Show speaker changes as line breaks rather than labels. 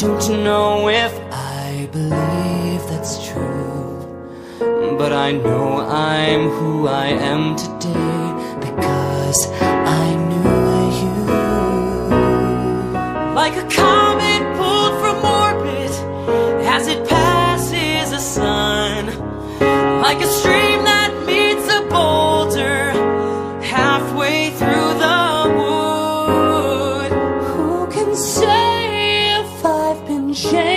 don't know if I believe that's true, but I know I'm who I am today because I knew you. Like a comet pulled from orbit as it passes the sun, like a stream that meets a boulder halfway through the wood. Who can say if I've been changed?